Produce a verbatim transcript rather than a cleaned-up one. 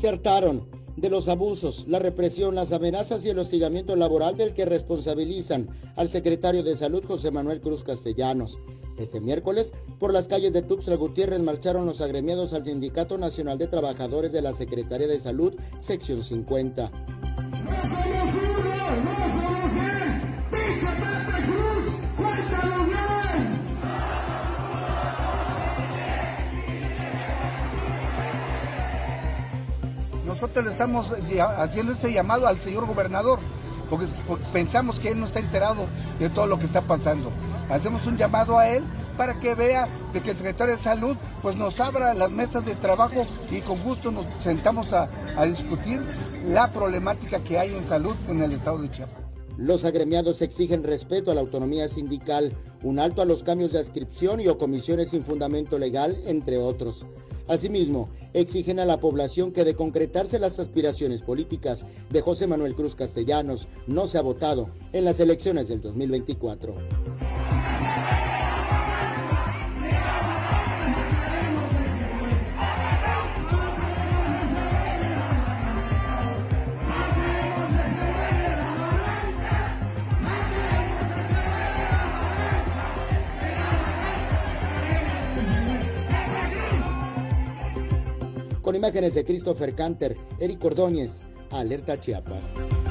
se hartaron de los abusos, la represión, las amenazas y el hostigamiento laboral del que responsabilizan al secretario de Salud, José Manuel Cruz Castellanos. Este miércoles, por las calles de Tuxtla Gutiérrez marcharon los agremiados al Sindicato Nacional de Trabajadores de la Secretaría de Salud, sección cincuenta. ¡No somos uno! ¡No somos bien! ¡Pinche Pepe Cruz! ¡Cuéntalo bien! Nosotros le estamos haciendo este llamado al señor gobernador, porque, porque pensamos que él no está enterado de todo lo que está pasando. Hacemos un llamado a él para que vea de que el secretario de Salud pues nos abra las mesas de trabajo y con gusto nos sentamos a, a discutir la problemática que hay en salud en el estado de Chiapas. Los agremiados exigen respeto a la autonomía sindical, un alto a los cambios de adscripción y o comisiones sin fundamento legal, entre otros. Asimismo, exigen a la población que de concretarse las aspiraciones políticas de José Manuel Cruz Castellanos no sea votado en las elecciones del dos mil veinticuatro. Con imágenes de Christopher Canter, Eric Ordóñez, Alerta Chiapas.